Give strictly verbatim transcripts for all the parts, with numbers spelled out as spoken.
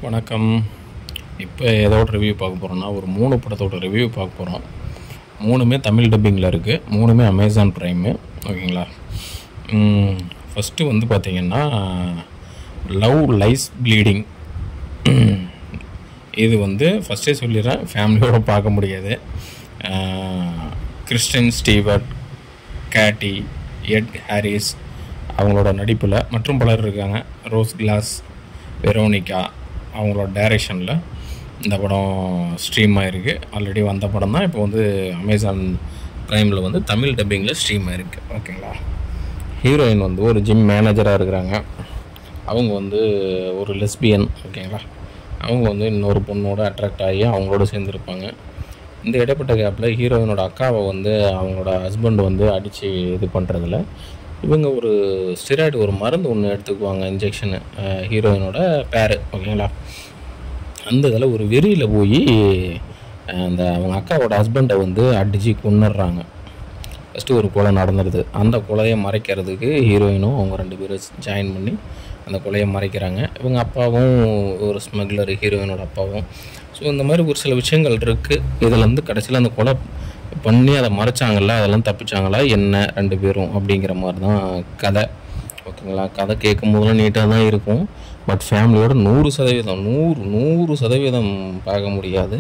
வணக்கம். இப்போ ஏதோட ரிவ்யூ பார்க்க போகிறோன்னா ஒரு மூணு படத்தோட ரிவ்யூ பார்க்க போகிறோம். மூணுமே தமிழ் டப்பிங்கில் இருக்குது. மூணுமே அமேசான் ப்ரைமு. ஓகேங்களா? ஃபஸ்ட்டு வந்து பார்த்திங்கன்னா லவ் லைஸ் ப்ளீடிங். இது வந்து ஃபஸ்ட்டே சொல்லிடுறேன், ஃபேமிலியோடு பார்க்க முடியாது. Kristen Stewart, Katie, Ed Harris அவங்களோட நடிப்பில் மற்றும் பலர் இருக்காங்க. ரோஸ் கிளாஸ், வெரோனிகா அவங்களோட டைரக்ஷனில் இந்த படம் ஸ்ட்ரீம் ஆகிருக்கு. ஆல்ரெடி வந்த படம் தான் இப்போ வந்து அமேசான் ப்ரைமில் வந்து தமிழ் டப்பிங்கில் ஸ்ட்ரீம் ஆகிருக்கு. ஓகேங்களா? ஹீரோயின் வந்து ஒரு ஜிம் மேனேஜராக இருக்கிறாங்க. அவங்க வந்து ஒரு லெஸ்பியன். ஓகேங்களா? அவங்க வந்து இன்னொரு பொண்ணோட அட்ராக்ட் ஆகி அவங்களோட சேர்ந்துருப்பாங்க. இந்த இடைப்பட்ட கேப்பில் ஹீரோயினோட அக்காவை வந்து அவங்களோட ஹஸ்பண்ட் வந்து அடித்து இது பண்ணுறதில்ல இவங்க ஒரு ஸ்டெராய்டு ஒரு மருந்து ஒன்று எடுத்துக்குவாங்க, இன்ஜெக்ஷனு, ஹீரோயினோட பேரு. ஓகேங்களா? அந்த இதில் ஒரு வெறியில் போய் அந்த அவங்க அக்காவோட ஹஸ்பண்டை வந்து அடித்து கொன்னுடுறாங்க. ஃபஸ்ட்டு ஒரு கொலை நடந்துடுது. அந்த கொலையை மறைக்கிறதுக்கு ஹீரோயினும் அவங்க ரெண்டு பேரும் ஜாயின் பண்ணி அந்த கொலையை மறைக்கிறாங்க. இவங்க அப்பாவும் ஒரு ஸ்மக்லர், ஹீரோயினோட அப்பாவும். ஸோ இந்த மாதிரி ஒரு சில விஷயங்கள் இருக்குது. இதில் வந்து கடைசியில் அந்த கொலை பண்ணி அதை மறைச்சாங்கல்ல, அதெல்லாம் தப்பிச்சாங்களா என்ன ரெண்டு பேரும் அப்படிங்கிற மாதிரி தான் கதை. ஓகேங்களா? கதை கேட்கும் போதெல்லாம் நீட்டாக தான் இருக்கும். பட் ஃபேமிலியோட நூறு சதவீதம் நூறு நூறு சதவீதம் பார்க்க முடியாது.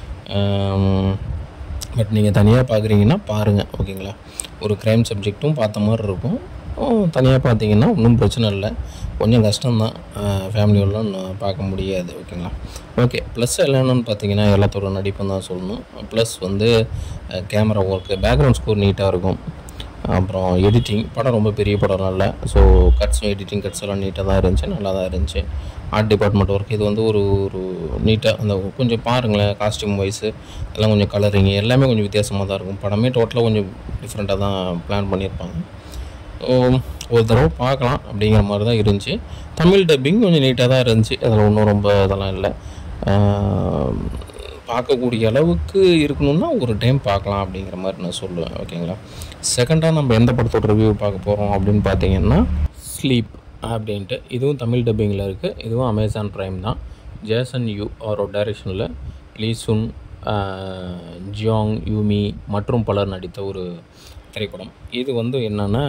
பட் நீங்கள் தனியாக பார்க்குறீங்கன்னா பாருங்கள். ஓகேங்களா? ஒரு க்ரைம் சப்ஜெக்ட்டும் பார்த்த மாதிரி இருக்கும். தனியாக பார்த்தீங்கன்னா ஒன்றும் பிரச்சனை இல்லை. கொஞ்சம் கஷ்டம்தான், ஃபேமிலியோடலாம் பார்க்க முடியாது. ஓகேங்களா? ஓகே. ப்ளஸ் என்னென்னு பார்த்தீங்கன்னா எல்லாத்தோட நடிப்பும் தான் சொல்லணும். ப்ளஸ் வந்து கேமரா ஒர்க்கு, பேக்ரவுண்ட் ஸ்கோர் நீட்டாக இருக்கும். அப்புறம் எடிட்டிங், படம் ரொம்ப பெரிய படம் இல்லை. ஸோ கட்ஸும் எடிட்டிங் கட்ஸ் எல்லாம் நீட்டாக தான் இருந்துச்சு, நல்லா தான் இருந்துச்சு. ஆர்ட் டிபார்ட்மெண்ட் ஒர்க் இது வந்து ஒரு ஒரு நீட்டாக அந்த கொஞ்சம் பாருங்களேன், காஸ்டியூம் வைஸு எல்லாம் கொஞ்சம் கலரிங்கு எல்லாமே கொஞ்சம் வித்தியாசமாக தான் இருக்கும். படமே டோட்டலாக கொஞ்சம் டிஃப்ரெண்ட்டாக தான் பிளான் பண்ணியிருப்பாங்க. ஒரு தடவை பார்க்கலாம் அப்படிங்கிற மாதிரி தான் இருந்துச்சு. தமிழ் டப்பிங் கொஞ்சம் நீட்டாக தான் இருந்துச்சு. அதில் ஒன்றும் ரொம்ப இதெல்லாம் இல்லை. பார்க்கக்கூடிய அளவுக்கு இருக்கணும்னா ஒரு டைம் பார்க்கலாம் அப்படிங்கிற மாதிரி நான் சொல்லுவேன். ஓகேங்களா? செகண்டாக நம்ம எந்த படத்தோட ரிவ்யூ பார்க்க போகிறோம் அப்படின்னு பார்த்தீங்கன்னா ஸ்லீப் அப்படின்ட்டு. இதுவும் தமிழ் டப்பிங்கில் இருக்குது. இதுவும் அமேசான் ப்ரைம் தான். ஜேசன் யூ அவரோட டைரக்ஷனில் லீசுன், ஜியாங் யூமி மற்றும் பலர் நடித்த ஒரு திரைப்படம். இது வந்து என்னென்னா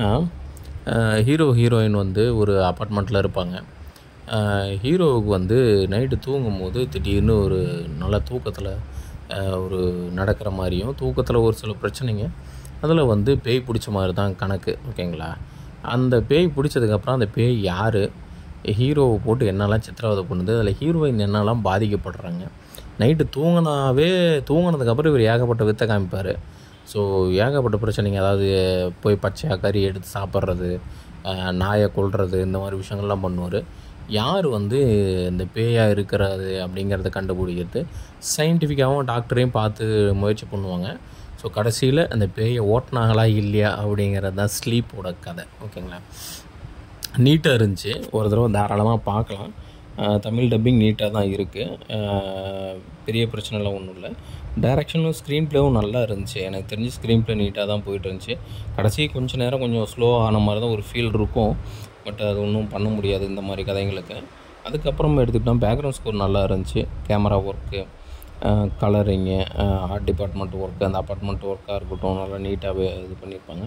ஹீரோ ஹீரோயின் வந்து ஒரு அப்பார்ட்மெண்ட்டில் இருப்பாங்க. ஹீரோவுக்கு வந்து நைட்டு தூங்கும் போது திடீர்னு ஒரு நல்ல தூக்கத்தில் ஒரு நடக்கிற மாதிரியும், தூக்கத்தில் ஒரு சில பிரச்சனைங்க, அதில் வந்து பேய் பிடிச்ச மாதிரி தான் கணக்கு. ஓகேங்களா? அந்த பேய் பிடிச்சதுக்கப்புறம் அந்த பேய் யார், ஹீரோவை போட்டு என்னெல்லாம் சித்திரவதை பண்ணுது, அதில் ஹீரோயின் என்னெல்லாம் பாதிக்கப்படுறாங்க. நைட்டு தூங்கினாவே தூங்கினதுக்கப்புறம் இவர் ஏகப்பட்ட வித்தை காமிப்பார். ஸோ ஏகப்பட்ட பிரச்சனைங்க, அதாவது போய் பச்சையாக கறி எடுத்து சாப்பிட்றது, நாயை கொல்றது, இந்த மாதிரி விஷயங்கள்லாம் பண்ணுவார். யார் வந்து இந்த பேயாக இருக்கிறது அப்படிங்கிறத கண்டுபிடிக்கிறது சயின்டிஃபிக்காகவும் டாக்டரையும் பார்த்து முயற்சி பண்ணுவாங்க. ஸோ கடைசியில் அந்த பேயை ஓட்டினாங்களா இல்லையா அப்படிங்கிறது தான் ஸ்லீப்போட கதை. ஓகேங்களா? நீட்டாக இருந்துச்சு. ஒரு தடவை தாராளமாக பார்க்கலாம். தமிழ் டப்பிங் நீட்டாக தான் இருக்குது. பெரிய பிரச்சனைலாம் ஒன்றும் இல்லை. டைரக்ஷனும் ஸ்க்ரீன் ப்ளேவும் நல்லா இருந்துச்சு. எனக்கு தெரிஞ்சு ஸ்க்ரீன் ப்ளே நீட்டாக தான் போயிட்டு இருந்துச்சு. கடைசி கொஞ்சம் நேரம் கொஞ்சம் ஸ்லோ ஆன மாதிரி தான் ஒரு ஃபீல் இருக்கும். பட் அது ஒன்றும் பண்ண முடியாது இந்த மாதிரி கதைங்களுக்கு. அதுக்கப்புறம் எடுத்துக்கிட்டால் பேக்ரவுண்ட் ஸ்கோர் நல்லா இருந்துச்சு. Camera work, colouring, art department work, அந்த அப்பார்ட்மெண்ட் ஒர்க்காக இருக்கட்டும் நல்லா நீட்டாகவே இது பண்ணியிருப்பாங்க.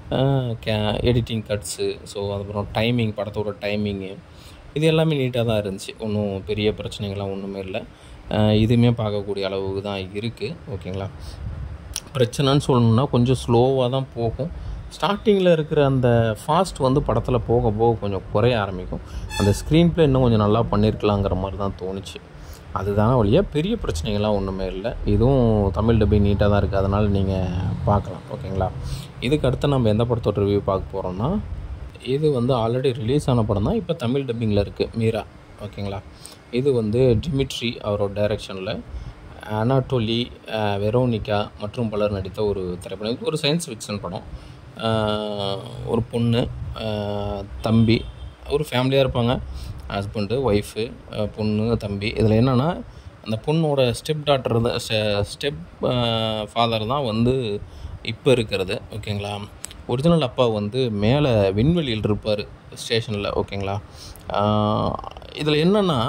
கே எடிட்டிங் கட்ஸு, ஸோ அதுக்கப்புறம் டைமிங், படத்தோட டைமிங்கு இது எல்லாமே நீட்டாக தான் இருந்துச்சு. ஒன்றும் பெரிய பிரச்சனைகள்லாம் ஒன்றுமே இல்லை. இதுவுமே பார்க்கக்கூடிய அளவுக்கு தான் இருக்குது. ஓகேங்களா? பிரச்சனைன்னு சொல்லணுன்னா கொஞ்சம் ஸ்லோவாக தான் போகும். ஸ்டார்டிங்கில் இருக்கிற அந்த ஃபாஸ்ட் வந்து படத்தில் போக போக கொஞ்சம் குறைய ஆரம்பிக்கும். அந்த ஸ்க்ரீன் ப்ளே இன்னும் கொஞ்சம் நல்லா பண்ணியிருக்கலாங்கிற மாதிரி தான் தோணுச்சு. அதுதான் வழியாக பெரிய பிரச்சனைகள்லாம் ஒன்றுமே இல்லை. இதுவும் தமிழ் டப்பிங் நீட்டாக தான் இருக்குது. அதனால் நீங்கள் பார்க்கலாம். ஓகேங்களா? இதுக்கு அடுத்து நம்ம எந்த படத்தோட ரிவ்யூ பார்க்க போகிறோம்னா, இது வந்து ஆல்ரெடி ரிலீஸ் ஆன படம் தான், இப்போ தமிழ் டப்பிங்கில் இருக்குது, மீரா. ஓகேங்களா? இது வந்து டிமிட்ரி அவரோட டைரக்ஷனில் அனாட்டோலி, வெரோனிகா மற்றும் பலர் நடித்த ஒரு திரைப்படம். இது ஒரு சயின்ஸ் ஃபிக்ஷன் படம். ஒரு பொண்ணு, தம்பி, ஒரு ஃபேமிலியாக இருப்பாங்க. ஹஸ்பண்டு, ஒய்ஃபு, பொண்ணு, தம்பி. இதில் என்னென்னா அந்த பொண்ணோட ஸ்டெப் டாட்டர் தான், ஸ்டெப் ஃபாதர் தான் வந்து இப்போ இருக்கிறது. ஓகேங்களா? ஒரிஜினல் அப்பா வந்து மேலே விண்வெளியில் இருப்பார் ஸ்டேஷனில். ஓகேங்களா? இதில் என்னென்னா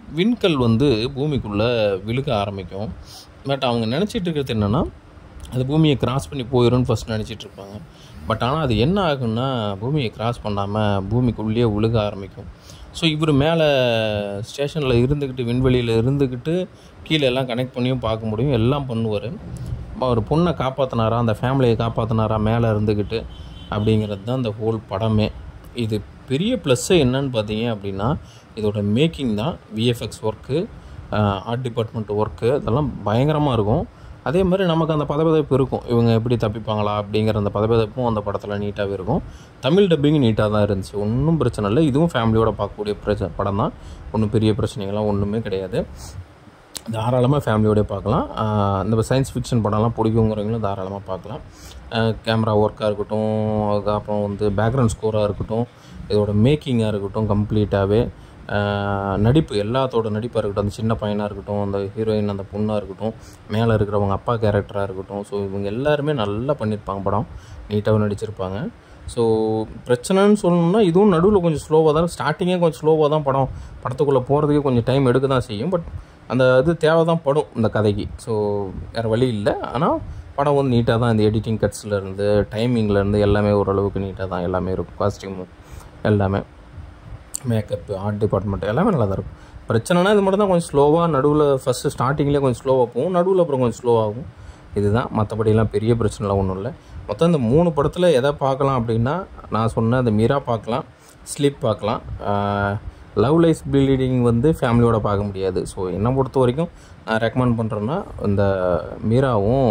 விண்கல் வந்து பூமிக்குள்ளே விழுக ஆரம்பிக்கும். பட் அவங்க நினச்சிட்டு இருக்கிறது என்னென்னா அது பூமியை கிராஸ் பண்ணி போயிடும்னு ஃபஸ்ட் நினச்சிட்டு இருப்பாங்க. பட் ஆனால் அது என்ன ஆகுன்னா பூமியை கிராஸ் பண்ணாமல் பூமிக்குள்ளேயே விழுக ஆரம்பிக்கும். ஸோ இவர் மேலே ஸ்டேஷனில் இருந்துக்கிட்டு விண்வெளியில் இருந்துக்கிட்டு கீழே எல்லாம் கனெக்ட் பண்ணியும் பார்க்க முடியும், எல்லாம் பண்ணுவார். அவர் பொண்ணை காப்பாற்றினாரா, அந்த ஃபேமிலியை காப்பாற்றினாரா மேலே இருந்துக்கிட்டு அப்படிங்கிறது தான் அந்த ஹோல் படமே. இது பெரிய ப்ளஸ்ஸு என்னன்னு பார்த்தீங்க அப்படின்னா இதோட மேக்கிங் தான். VFX work, art department work இதெல்லாம் பயங்கரமாக இருக்கும். அதே மாதிரி நமக்கு அந்த பதப்பதப்பு இருக்கும், இவங்க எப்படி தப்பிப்பாங்களா அப்படிங்கிற அந்த பதப்பதப்பும் அந்த படத்தில் நீட்டாகவே இருக்கும். தமிழ் டப்பிங் நீட்டாக தான் இருந்துச்சு, ஒன்றும் பிரச்சனை இல்லை. இதுவும் ஃபேமிலியோடு பார்க்கக்கூடிய பிரச்சனை படம் தான், ஒன்றும் பெரிய பிரச்சனைகள்லாம் ஒன்றுமே கிடையாது. தாராளமாக ஃபேமிலியோடய பார்க்கலாம். இந்த சயின்ஸ் ஃபிக்ஷன் படம்லாம் பிடிக்குங்கிறவங்களும் தாராளமாக பார்க்கலாம். கேமரா ஒர்க்காக இருக்கட்டும், அதுக்கப்புறம் வந்து பேக்ரவுண்ட் ஸ்கோராக இருக்கட்டும், இதோட மேக்கிங்காக இருக்கட்டும், கம்ப்ளீட்டாகவே நடிப்பு எல்லாத்தோட நடிப்பாக இருக்கட்டும், அந்த சின்ன பையனாக இருக்கட்டும், அந்த ஹீரோயின் அந்த பொண்ணாக இருக்கட்டும், மேலே இருக்கிறவங்க அப்பா கேரக்டராக இருக்கட்டும், ஸோ இவங்க எல்லாருமே நல்லா பண்ணியிருப்பாங்க, படம் நீட்டாகவும் நடிச்சிருப்பாங்க. ஸோ பிரச்சனைன்னு சொல்லணும்னா இதுவும் நடுவில் கொஞ்சம் ஸ்லோவாக தான், ஸ்டார்டிங்கே கொஞ்சம் ஸ்லோவாக தான் படம் படத்துக்குள்ளே போகிறதுக்கே கொஞ்சம் டைம் எடுக்க தான் செய்யும். பட் அந்த இது தேவை தான் படும் இந்த கதைக்கு, ஸோ வேறு வழி இல்லை. ஆனால் படம் வந்து நீட்டாக தான், இந்த எடிட்டிங் கட்ஸ்லேருந்து டைமிங்லேருந்து எல்லாமே ஓரளவுக்கு நீட்டாக தான் எல்லாமே இருக்கும். காஸ்டியூமு எல்லாமே, மேக்கப்பு, ஆர்ட் டிபார்ட்மெண்ட் எல்லாமே நல்லா தான் இருக்கும். பிரச்சனைனா இது மட்டும் தான் கொஞ்சம் ஸ்லோவாக நடுவில் ஃபஸ்ட்டு ஸ்டார்டிங்லேயே கொஞ்சம் ஸ்லோவாக போகும், நடுவில் அப்புறம் கொஞ்சம் ஸ்லோவாகும். இதுதான், மற்றபடியெல்லாம் பெரிய பிரச்சனைலாம் ஒன்றும் இல்லை. மொத்தம் இந்த மூணு படத்தில் எதை பார்க்கலாம் அப்படின்னா நான் சொன்ன அந்த மீரா பார்க்கலாம், ஸ்லீப் பார்க்கலாம். லவ் லைஃப் ப்ளீடிங் வந்து ஃபேமிலியோடு பார்க்க முடியாது. ஸோ என்னை பொறுத்த வரைக்கும் நான் ரெக்கமெண்ட் பண்ணுறேன்னா இந்த மீராவும்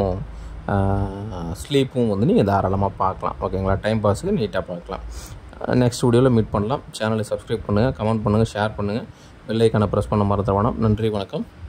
ஸ்லீப்பும் வந்து நீங்கள் தாராளமாக பார்க்கலாம். ஓகேங்களா, டைம் பாஸுக்கு நீட்டாக பார்க்கலாம். நெக்ஸ்ட் வீடியோவில் மீட் பண்ணலாம். சேனலை சப்ஸ்கிரைப் பண்ணுங்கள், கமெண்ட் பண்ணுங்கள், ஷேர் பண்ணுங்கள், பெல் ஐக்கானை ப்ரெஸ் பண்ண மறந்துட வேணாம். நன்றி, வணக்கம்.